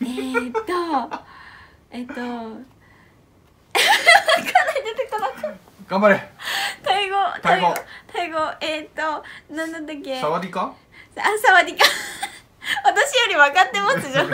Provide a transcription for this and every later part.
出てこなかった。 頑張れ。 タイ語なんだったっけ。 サワディカ。 サワディカ私より分かってますじゃん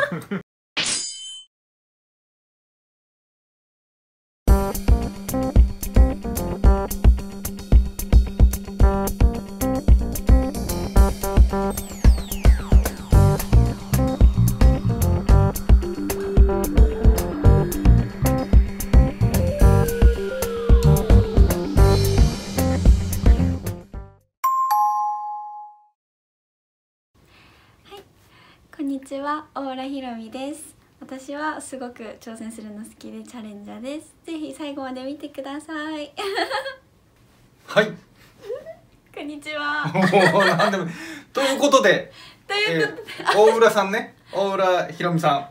こんにちは、大浦ひろみです。私はすごく挑戦するの好きでチャレンジャーです。ぜひ最後まで見てくださいはい。 こんにちはもうなんでもということで、大浦さんね、大浦ひろみさん、 はい、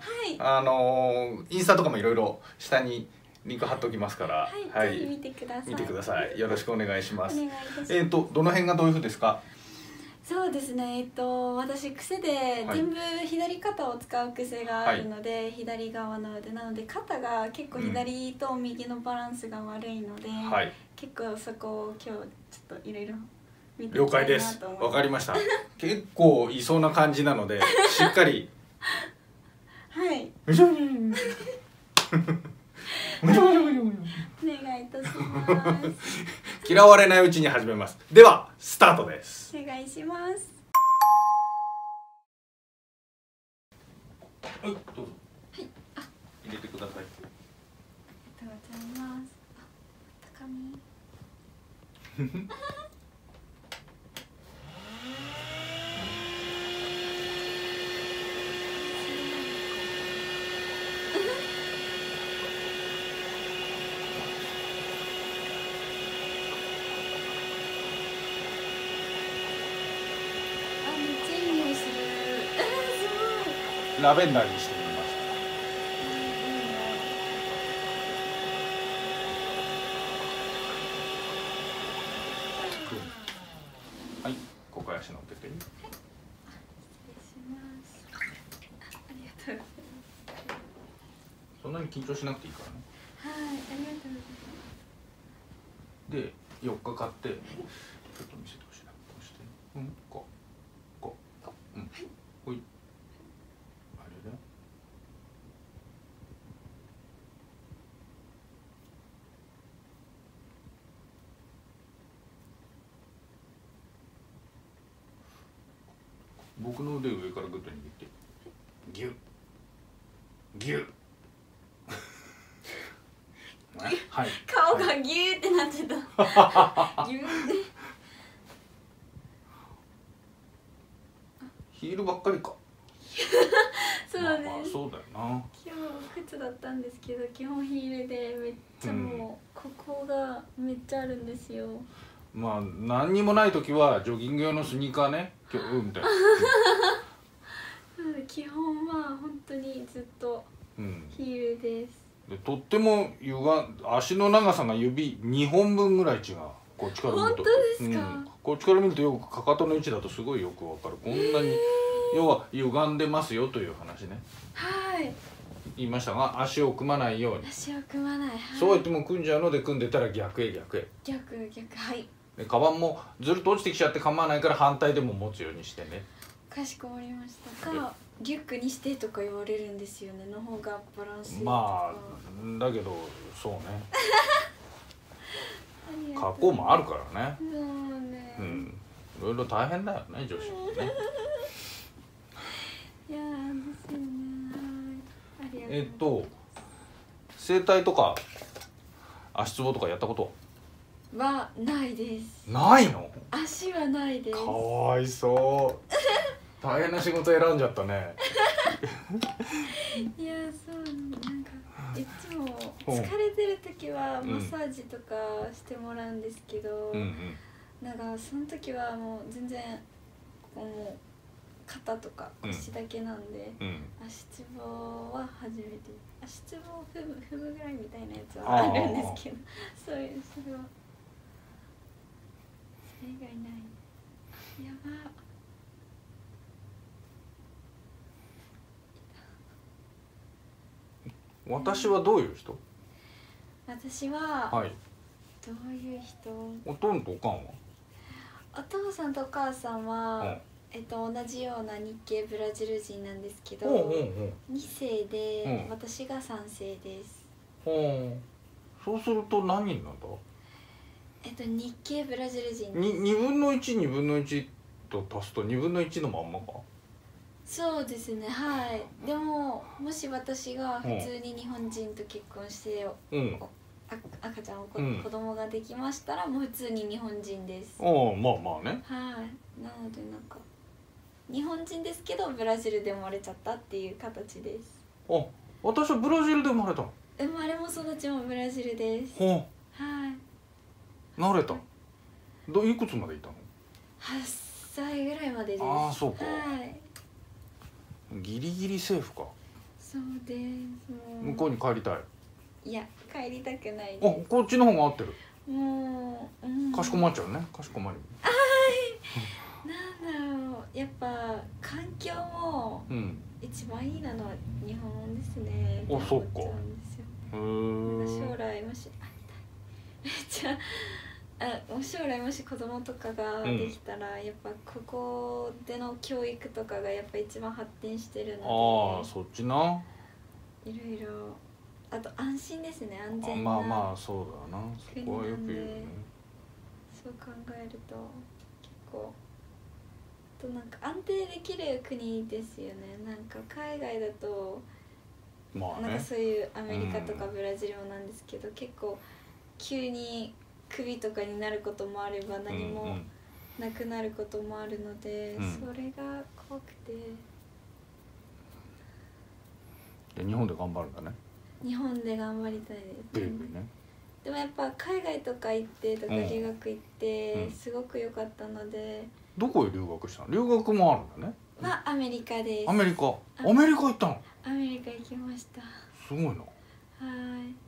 インスタとかもいろいろ下にリンク貼っておきますから、 はい、ぜひ見てください。 見てください。よろしくお願いします。 お願いいたします。 どの辺がどういうふうですか？ そうですね、私癖で全部左肩を使う癖があるので、左側の腕なので肩が結構左と右のバランスが悪いので、結構そこを今日ちょっといろいろ見ていきたいなと思います。了解です。 わかりました。結構いそうな感じなのでしっかりはいお願いいたします嫌われないうちに始めます。ではスタートです。 お願いします。 はい、どうぞ。はい、入れてください。 ありがとうございます。高見ラベンダーにしてみました。はい、ここ足乗っけて。 はい、失礼します。ありがとうございます。 そんなに緊張しなくていいからね。 はい、ありがとうございます。 で、4日買って、ちょっと見せてほしいな。こうして、こう、ほい。あれね。僕の腕を上からグッと握ってギュッギュッはい、 顔がギューってなってたギューってヒールばっかりかそうです、 まあそうだよな。 今日靴だったんですけど基本ヒールでめっちゃもうここがめっちゃあるんですよ。 まあ何にもない時はジョギング用のスニーカーね、みたいな基本は本当にずっとヒールです。 でとっても足の長さが指2本分ぐらい違う。こっちから見ると。 本当ですか？ こっちから見るとよくかかとの位置だとすごいよくわかる。こんなに要は歪んでますよという話ね。 はい。 言いましたが、足を組まないように。 足を組まない。 そうやってもう組んじゃうので、組んでたら逆へ。 はい。 でカバンもずるっと落ちてきちゃって構わないから反対でも持つようにしてね。 かしこまりました。リュックにしてとか言われるんですよね。の方がバランスいいとか。 まあだけどそうね加工もあるからね。 そうね。 いろいろ大変だよね、女子ってね。 いやですよね。ありがとう。 整体とか足つぼとかやったことはないです。 ないの？ 足はないです。 かわいそう大変な仕事選んじゃったねいや、そうなんかいつも疲れてる時はマッサージとかしてもらうんですけど、なんかその時はもう全然もう肩とか腰だけなんで、足つぼは初めて。足つぼ踏むぐらいみたいなやつはあるんですけど、それはそれ以外ない。やば。 私はどういう人？ 私は、 はい。 どういう人？ おとんとおかんは？ お父さんとお母さんは、同じような日系ブラジル人なんですけど、2世で、私が3世です。 そうすると何人なんだ？ 日系ブラジル人です。 2分の1、2分の1と足すと2分の1のまんまか？ そうですね、はい。でももし私が普通に日本人と結婚して、赤ちゃん、子供ができましたらもう普通に日本人です。 まあまあね。 はい。なのでなんか日本人ですけどブラジルで生まれちゃったっていう形です。 私はブラジルで生まれたの？ 生まれも育ちもブラジルです。はい。 慣れた。いくつまでいたの ？8歳ぐらいまでです。 ああ、そうか。 はい。 ギリギリセーフか。 そうです。 向こうに帰りたい？ いや、帰りたくないです。 こっちの方が合ってる。 もう、 かしこまっちゃうね。かしこまり。 なんだろう、やっぱ環境も一番いいなのは日本ですね。 そっか。 将来もしめっちゃ将来もし子供とかができたら、やっぱここでの教育とかがやっぱ一番発展してるので。 そっちな。 いろいろ、あと安心ですね、安全な。まあそうだな。そこはよく言うよね。 そう考えると結構なんか安定できる国ですよね。なんか海外だと、なんかそういうアメリカとかブラジルもなんですけど、結構急にクビとかになることもあれば何もなくなることもあるので、それが怖くて。 日本で頑張るんだね。 日本で頑張りたいです。でもやっぱ海外とか行ってとか留学行ってすごく良かったので。 どこへ留学したの？留学もあるんだね。 アメリカです。 アメリカ行ったの？ アメリカ行きました。 すごいな。はい 、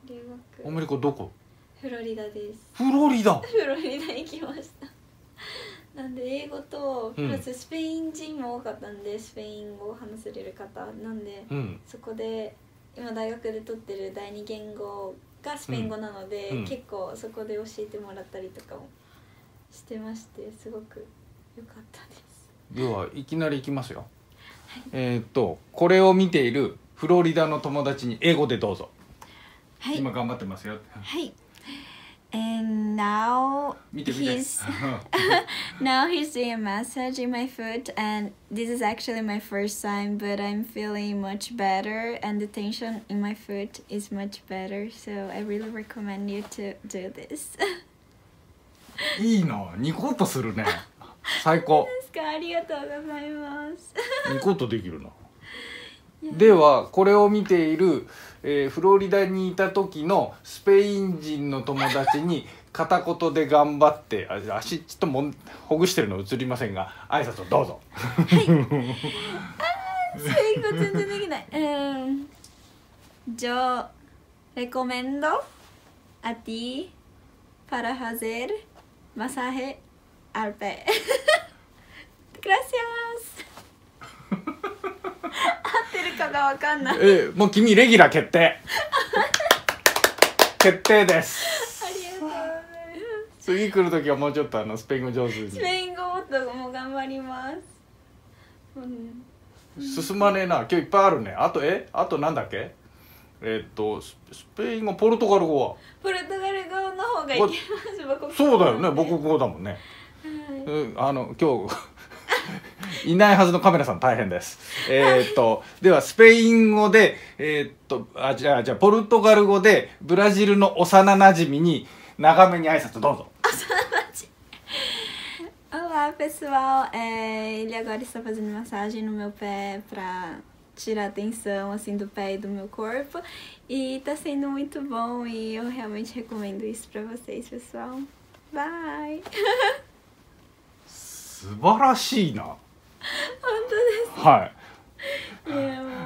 留学。 アメリカどこ？ フロリダです。 フロリダ行きました。なんで英語とプラススペイン人も多かったんで、スペイン語を話せれる方なんで、そこで今大学で取ってる第二言語がスペイン語なので、結構そこで教えてもらったりとかもしてまして、すごく良かったです。 ではいきなりいきますよ。これを見ているフロリダの友達に英語でどうぞ。はい、今頑張ってますよ。 はい。And now he's doing a massage in my foot, and this is actually my first time, but I'm feeling much better and the tension in my foot is much better, so I really recommend you to do this. いいな、ニコッとするね。最高。 ありがとうございます。 ニコッとできるな。ではこれを見ている、フロリダにいた時のスペイン人の友達に片言で頑張って足ちょっとほぐしてるの映りませんが挨拶をどうぞ。 はい。スペイン語全然できない。Yo recomiendo a ti para hacer masaje al pie. Gracias. 合ってるかがわかんない。 もう君レギュラー決定。決定です。 ありがとうございます。 次来る時はもうちょっとスペイン語上手に。 スペイン語もっともう頑張ります。 進まねえな。今日いっぱいあるね。あとなんだっけ？スペイン語、ポルトガル語は？ ポルトガル語の方がいけます。 そうだよね。母国語だもんね。今日いないはずのカメラさん大変です。ではスペイン語でじゃあポルトガル語でブラジルの幼なじみに長めに挨拶どうぞ。 Olá pessoal, ele agora está fazendo massagem no meu pé para tirar a tensão assim do pé e do meu corpo e tá sendo muito bom e eu realmente recomendo isso para vocês, pessoal. Bye. 素晴らしいな。 本当です。 はい。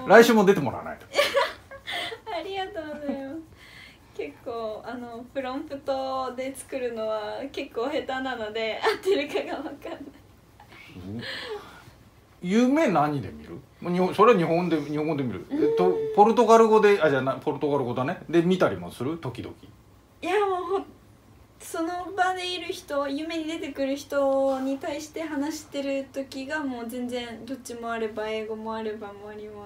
来週も出てもらわないと。 ありがとうございます。結構プロンプトで作るのは結構下手なので合ってるかが分かんない。 夢何で見る？それは日本語で見る。ポルトガル語でポルトガル語だね。で見たりもする？時々。 いやもうその場でいる人、夢に出てくる人に対して話してる時がもう全然どっちもあれば、英語もあればもあります。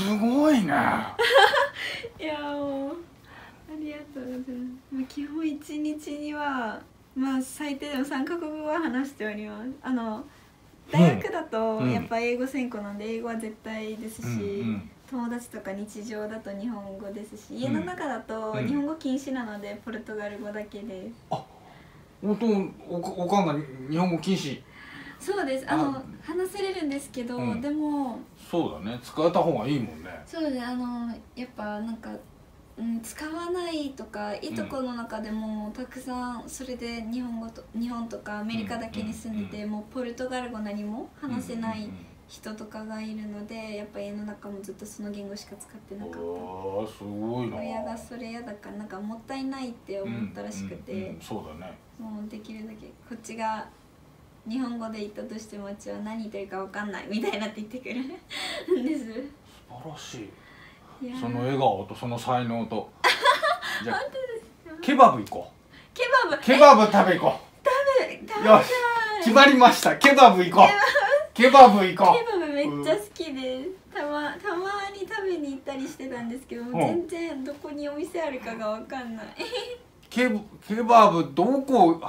すごいね。 いやもうありがとうございます。基本1日にはまあ最低でも3カ国語は話しております。大学だとやっぱ英語専攻なんで英語は絶対ですし、友達とか日常だと日本語ですし、家の中だと日本語禁止なのでポルトガル語だけです。 あ、おかんが日本語禁止？ そうです。話せれるんですけど、でもそうだね、使えた方がいいもんね。 そうです。やっぱなんか、使わないとかいいとこの中でもたくさん、それで日本とかアメリカだけに住んでて、もうポルトガル語何も話せない人とかがいるので、やっぱ家の中もずっとその言語しか使ってなかった。 すごいな。 親がそれ嫌だからなんかもったいないって思ったらしくて、 そうだね。もうできるだけこっちが日本語で言ったとしてもうちは何言ってるか分かんないみたいなって言ってくるんです。 素晴らしい。その笑顔とその才能とじゃあケバブ行こう。ケバブ食べ行こう。よし、決まりました。ケバブ行こう。ケバブ行こう。 ケバブめっちゃ好きです。たまに食べに行ったりしてたんですけど、全然どこにお店あるかが分かんない。 ケバブどこ？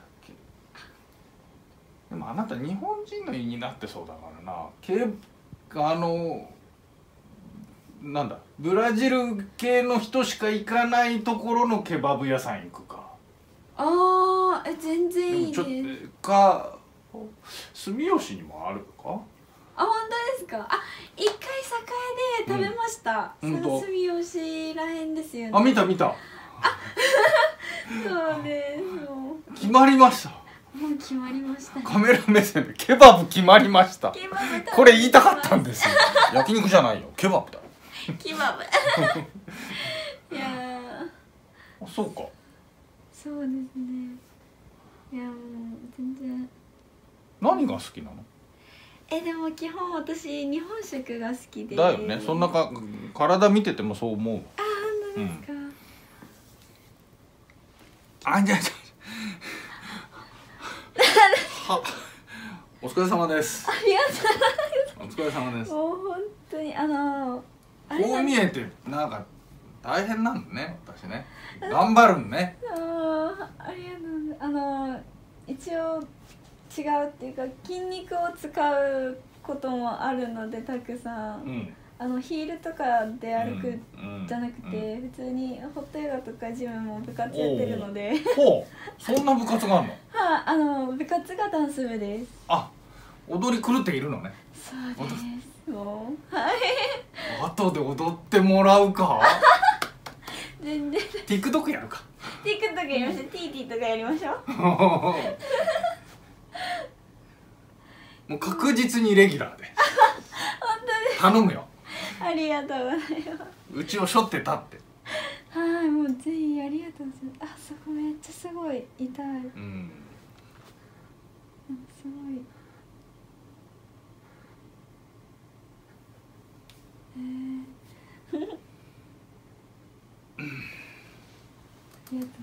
でもあなた日本人の胃になってそうだからな。なんだ、ブラジル系の人しか行かないところのケバブ屋さん行くか。 全然いいです。 住吉にもあるか？ 本当ですか？一回栄で食べました。その住吉らへんですよね。 見た。 そうです。 決まりました。 もう決まりました。 カメラ目線でケバブ決まりました。これ言いたかったんですよ。焼肉じゃないよ、ケバブだ。 ケバブ。いやそうか。 そうですね。いやもう全然。 何が好きなの？ でも基本私日本食が好きで。 だよね。そんな体見ててもそう思う。 本当ですか？ じゃお疲れ様です。 ありがとうございます。 お疲れ様です。 もう本当にこう見えてなんか大変なんだね、私ね。頑張るんね。 ありがとうございます。一応違うっていうか筋肉を使うこともあるのでたくさん。ヒールとかで歩くじゃなくて、普通にホットヨガとかジムも部活やってるので。 そんな部活があるの？ 部活がダンス部です。 踊り狂っているのね。 そうです。もう後で踊ってもらうか？ 全然。 TikTok やるか。 TikTok やりましょう。TT とかやりましょう。 もう確実にレギュラーで。 本当です。 頼むよ。 ありがとうございます。 うちを背負って立って。 もうぜひありがとうございます。そこめっちゃすごい痛い。すごい。ありがとうございます。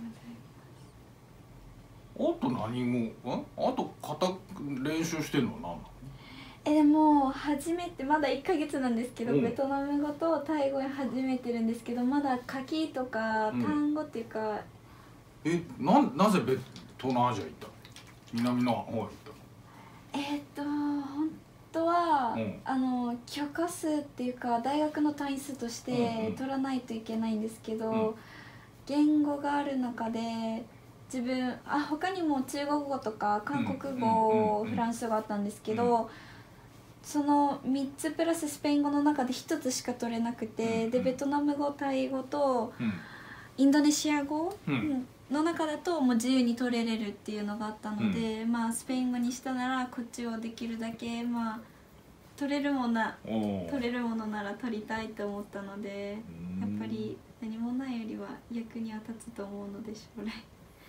あと何もあと練習してんのは何なの？ でも初めてまだ1ヶ月なんですけど、ベトナム語とタイ語始めてるんですけど、まだ書きとか単語っていうか。 なぜベトナムアジア行ったの？南の方行ったの？ 本当は許可数っていうか大学の単位数として取らないといけないんですけど、言語がある中で自分他にも中国語とか韓国語、フランス語あったんですけど、その3つプラススペイン語の中で1つしか取れなくて、でベトナム語、タイ語とインドネシア語の中だともう自由に取れれるっていうのがあったので、スペイン語にしたならこっちをできるだけ取れるものなら取りたいと思ったので、やっぱり何もないよりは役には立つと思うので将来。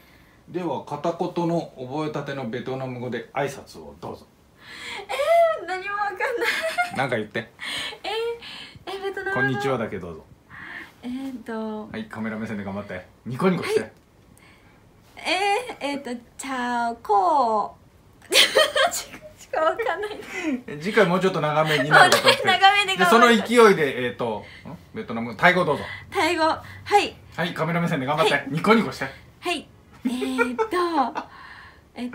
では片言の覚えたてのベトナム語で挨拶をどうぞ。 何何もわかんない。 なんか言って。 ベトナムのこんにちはだけどうぞ。はい、カメラ目線で頑張って。ニコニコして。 チャオコーしかわかんない。 次回もうちょっと長めになることして。 長めで頑その張る。 勢いでベトナムタイ語どうぞ。 タイ語、はい。 はい、カメラ目線で頑張って。ニコニコして。 はい。わかんない、出て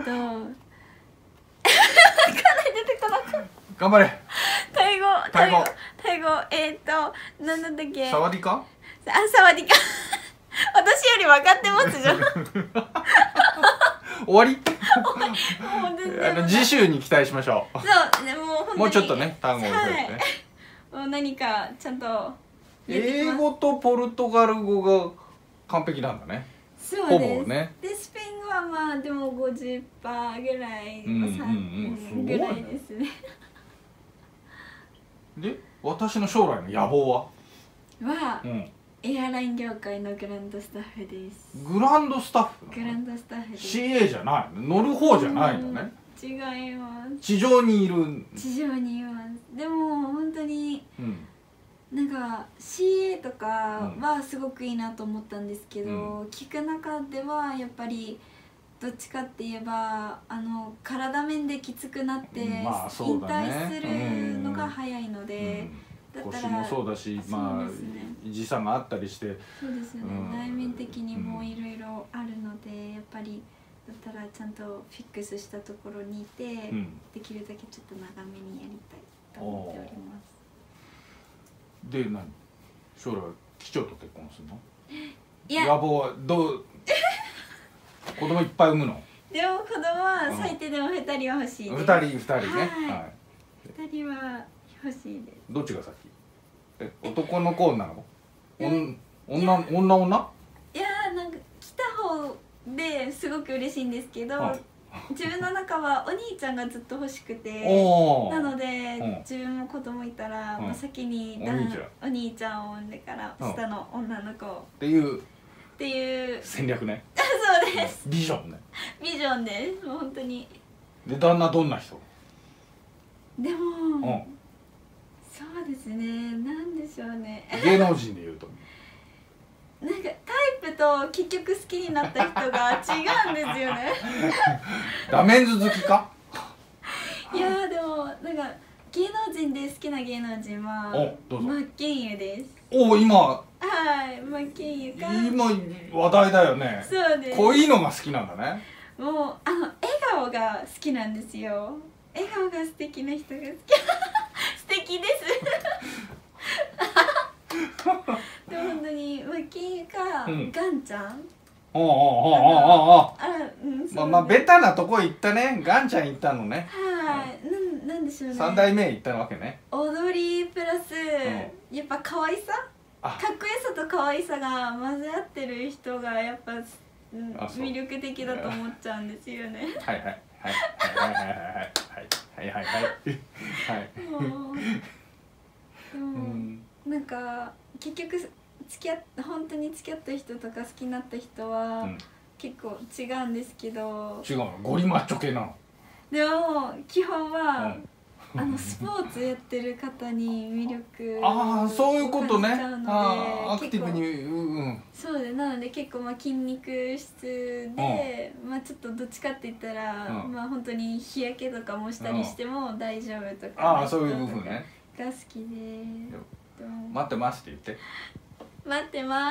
こなかった。 頑張れ。 タイ語。なんだったっけ。 サワディカ？ サワディカ。私より分かってますじゃん。 終わり？ もう全然次週に期待しましょう。 そう、でも本当にもうちょっとね、単語を増えてね。 もう何かちゃんと英語とポルトガル語が完璧なんだね。 そうです。 ほぼね。 でスペイン語はまあでも50%ぐらい、ぐらいですね。 で、私の将来の野望は？ エアライン業界のグランドスタッフです。 グランドスタッフ？ グランドスタッフです。 CA じゃない、乗る方じゃないのね。 違います。 地上にいる。 地上にいます。でも本当に、なんか CA とかはすごくいいなと思ったんですけど、聞く中ではやっぱりどっちかって言えば体面できつくなって引退するのが早いので、 腰もそうだし、時差があったりして、 そうですよね、内面的にもいろいろあるので、やっぱりだったらちゃんとフィックスしたところにいて、できるだけちょっと長めにやりたいと思っております。 で、将来機長と結婚するの？ いや、 野望はどう？子供いっぱい産むの？ でも子供は最低でも2人は欲しいです。 2人ね。 2人は欲しいです。 どっちが先？男の子女の子？女？ いやー、なんか来た方ですごく嬉しいんですけど、自分の中はお兄ちゃんがずっと欲しくて、なので自分も子供いたら先にお兄ちゃんを産んでから下の女の子っていう戦略ね。 そうです。 ビジョンね。 ビジョンです。もう本当に。 で、旦那どんな人？ でもそうですね、なんでしょうね。 芸能人で言うとなんかタイプと結局好きになった人が違うんですよね。 ラメンズ好きか？ いやでもなんか芸能人で好きな芸能人は真剣佑です。 今真剣佑か。 今話題だよね。 そうです。 こういうのが好きなんだね。 もう笑顔が好きなんですよ。笑顔が素敵な人が好き。素敵です。でも本当に真剣佑かガンちゃん。 ベタなとこ行ったね。ガンちゃん行ったのね。 なんでしょうね。 3代目行ったわけね。 踊りプラスやっぱ可愛さ、かっこよさと可愛さが混ぜ合ってる人がやっぱ魅力的だと思っちゃうんですよね。なんか結局本当に付き合った人とか好きになった人は結構違うんですけど。 違うの？ゴリマッチョ系なの？ でも基本はスポーツやってる方に魅力をそういうことね。 アクティブに。 そうで、なので結構筋肉質で、ちょっとどっちかって言ったら本当に日焼けとかもしたりしても大丈夫とか、 そういう部分ねが好きで。 待ってますって言って。 待ってます。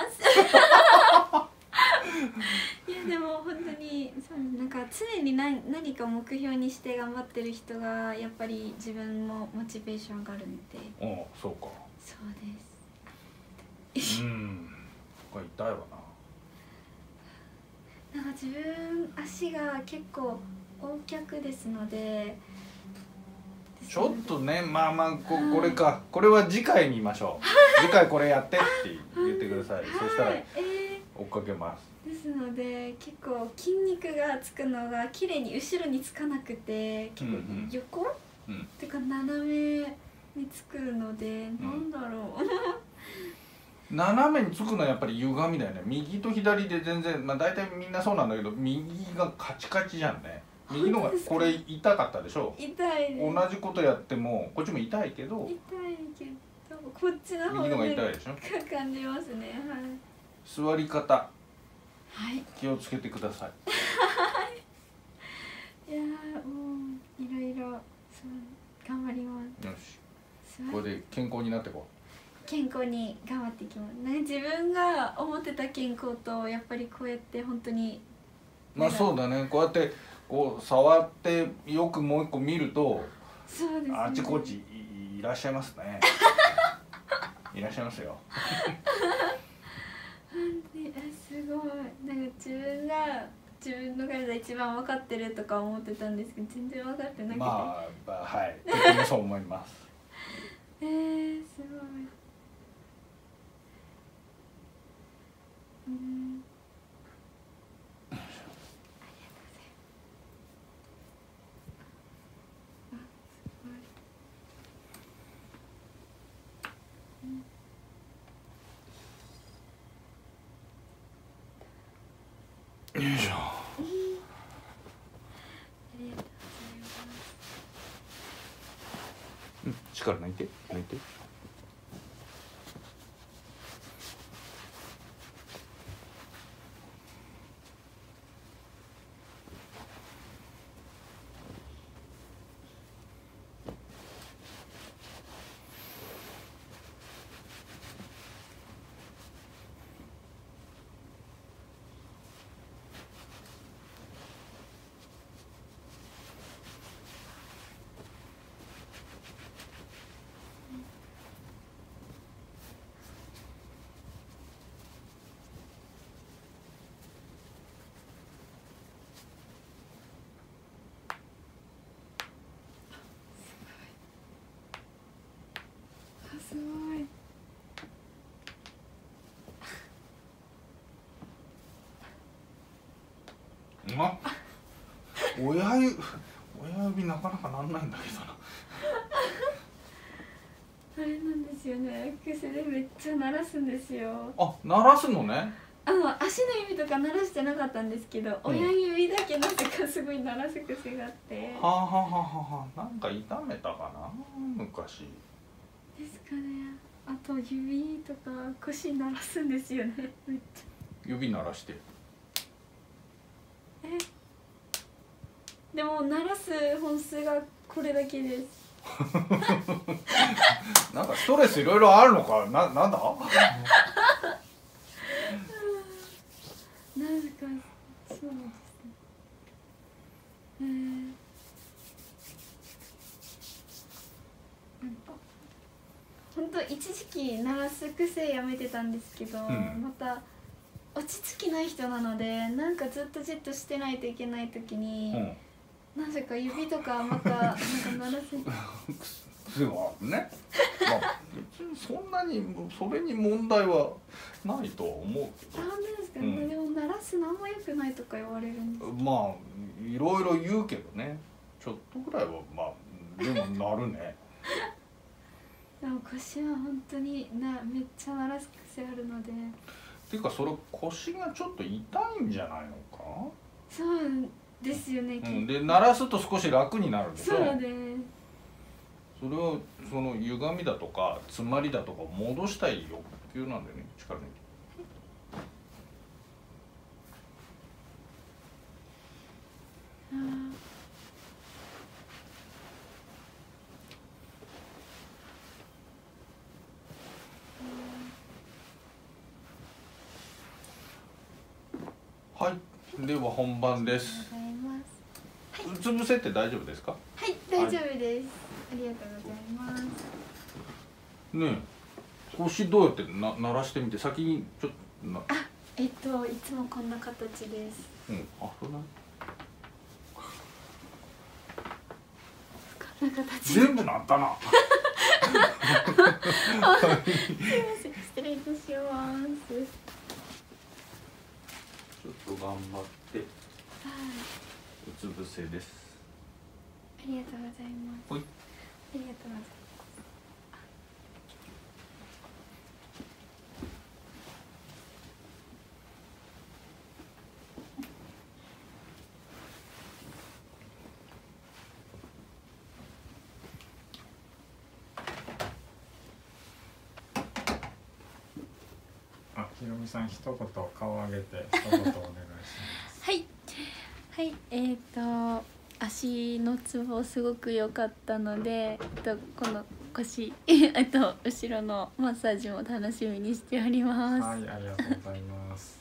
いやでも本当になんか常に何か目標にして頑張ってる人がやっぱり自分もモチベーションがあるんで。 そうか。 そうです。 これ痛いわな。なんか自分足が結構大脚ですので。 ちょっとね、これか、これは次回見ましょう。次回これやってって言ってください。そしたら追っかけます。 ですので結構筋肉がつくのが綺麗に後ろにつかなくて、結構横っていうか斜めにつくので、なんだろう。 斜めにつくのはやっぱり歪みだよね。右と左で全然、大体みんなそうなんだけど、右がカチカチじゃんね。 右のがこれ痛かったでしょ。 痛いです。 同じことやってもこっちも痛いけど、 痛いけどこっちの方右のが痛いでしょ。 感じますね。はい。 座り方はい。 気をつけてください。 いやー、もういろいろそう頑張ります。 よし。これで健康になってこう。健康に頑張っていきます。ね、自分が思ってた健康とやっぱりこうやって本当に。 まあそうだね。こうやってこう触ってよくもう一個見ると、 そうですね。 あちこちいらっしゃいますね。いらっしゃいますよ。 すごい。なんか自分の体一番分かってるとか思ってたんですけど、全然分かってなくて。 まあはい。とてもそう思います。 すごい。 よいしょ。力抜いて抜いて。 すごい。 親指なかなかなんないんだけどな。 あれなんですよね。癖でめっちゃ鳴らすんですよ。 あ、鳴らすのね。 足の指とか鳴らしてなかったんですけど、親指だけなぜかすごい鳴らす癖があって。 はあはあはあはあ、なんか痛めたかな昔。 ですかね。あと指とか腰鳴らすんですよね。めっちゃ。 指鳴らして。 でも鳴らす本数がこれだけです。 なんかストレスいろいろあるのかなんだ？なんかそうなんですね。本当一時期鳴らす癖やめてたんですけど、また落ち着きない人なので、なんかずっとじっとしてないといけない時に、なぜか指とかまたなんか鳴らす癖があるね。まあ別にそんなにそれに問題はないとは思うけど。 なんですかね。でも鳴らすのあんま良くないとか言われるんです。 まあいろいろ言うけどね。ちょっとぐらいはまあでもなるね。 でも腰は本当にめっちゃ鳴らす癖あるので。 っていうかそれ腰がちょっと痛いんじゃないのか。 そうですよね。 で鳴らすと少し楽になるでしょ。 そうで。 それをその歪みだとか詰まりだとか戻したい欲求なんだよね。力抜いて。はい、では本番です。うつ伏せって大丈夫ですか？ はい、大丈夫です。ありがとうございます。 ねえ、腰どうやって鳴らしてみて、先にちょっといつもこんな形です。 そうだね。 こんな形。 全部鳴ったな。 すいません、失礼いたします。 ちょっと頑張って。うつ伏せです。 ありがとうございます。 はい。 ありがとうございます。 ひろみさん一言顔を上げて一言お願いします。 はいはい、足のツボすごく良かったので、この腰後ろのマッサージも楽しみにしております。 はい、ありがとうございます。